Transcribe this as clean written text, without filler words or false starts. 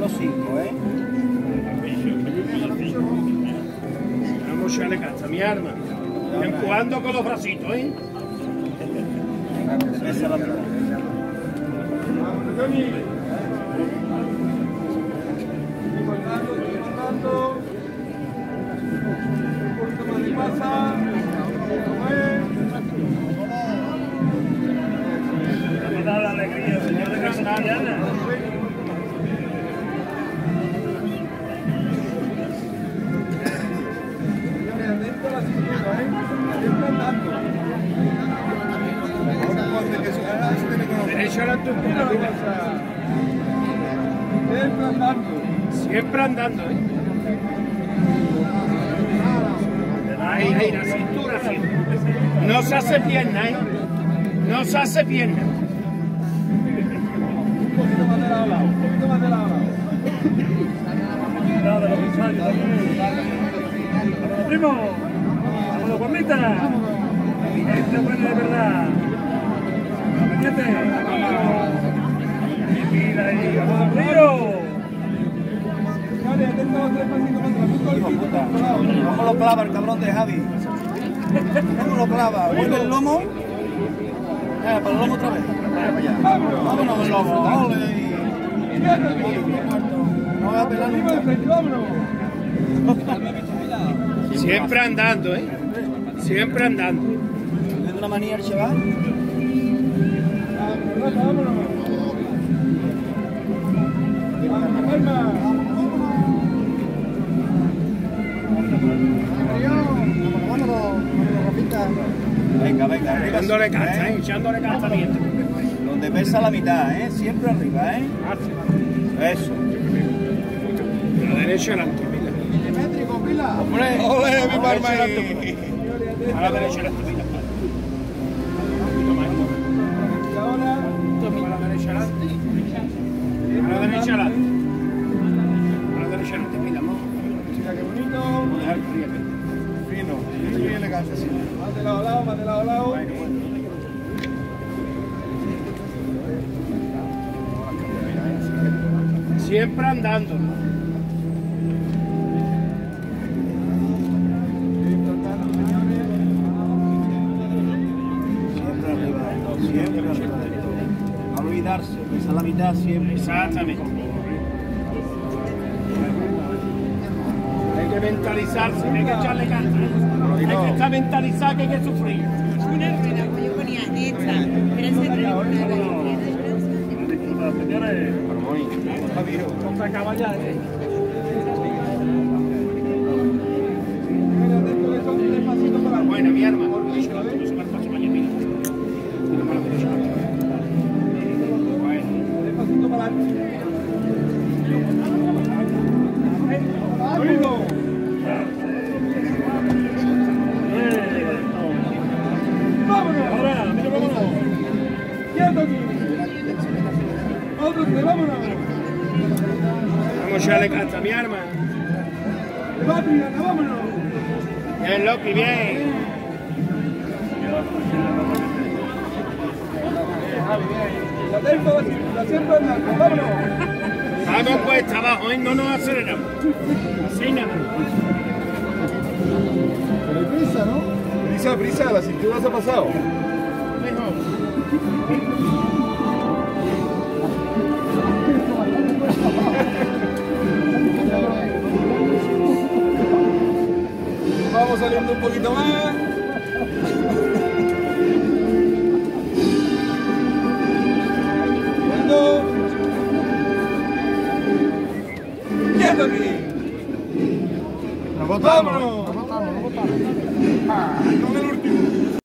los 5, ¿eh? Vamos a echarle caza, mi arma. Empujando con los bracitos, ¿eh? Pesa la mitad. La alegría, señor de Castellana. Derecho a la altura. Siempre andando, ¿eh? Ahí, la cintura siempre. No se hace pierna, ¿eh? No se hace pierna. Un poquito más de lado a lado, un poquito más de lado a lado. Nada, los ensayos. ¡Primo! ¡Vámonos, Juanita! ¡Este bueno de verdad! ¡Pendiente! ¡Mira ahí! ¡Vamos, Río! Dale, atento los 3 pasitos más atrás. Punto al Hijo pico, puta. controlado. ¿Cómo lo clava el cabrón de Javi? ¿Cómo lo clava? Vuelve el lomo. Para el lomo otra vez. Vámonos el lomo. Ole. No voy a pelar Arriba de nunca. frente, vámonos. Siempre andando, ¿eh? Siempre andando. ¿Tiene una manía el chaval? Vámonos, vámonos. Vámonos, calma. Venga, venga, arriba. Echándole siempre, caza, ¿eh? Echándole caza bien. Donde pesa la mitad, ¿eh? Siempre arriba, ¿eh? Eso. A la derecha adelante, mira. Simétrico, pila. ¡Hombre! ¡Ole, mi palma ahí! A la derecha adelante, mira. Un poquito más. Y ahora, A la derecha adelante. A la derecha adelante. A la derecha adelante, mira, vamos. mira qué bonito. Vamos a dejar que ríe. Fino, muy elegante, sí. Más de lado a lado, más de lado a lado. Siempre andando, ¿no? Siempre arriba, siempre arriba. No olvidarse, pesa la mitad siempre. Exactamente. Hay que mentalizarse, hay que echarle ganas. Hay que estar mentalizado que hay que sufrir. Una rueda, como yo ponía esta, pero ese tren Señores, Compra caballar, ¿eh? Mira, atento que son 3 pasitos para adelante. Buena, mi arma. No se va al paso mañana, mira. Tira para la derecha. Bueno. 3 pasitos para adelante. ¡Amigo! ¡Vámonos! ahora, mira, vámonos. ¡Quieto aquí! ¡Otro 3, vámonos! Vamos a echarle caza, mi arma. ¡Va, pirata, vámonos! Bien, Loki, bien. La tengo la cintura, siempre andando, vámonos. Vamos cuesta abajo, ¿eh? No nos aceleramos. Así nada. Pero hay prisa, ¿no? Prisa, prisa, la cintura se ha pasado. Mejor. Vamos saliendo un poquito más. Yendo. ¡Quieto aquí! Nos botamos. ¡Vámonos! Nos botamos. Con el último.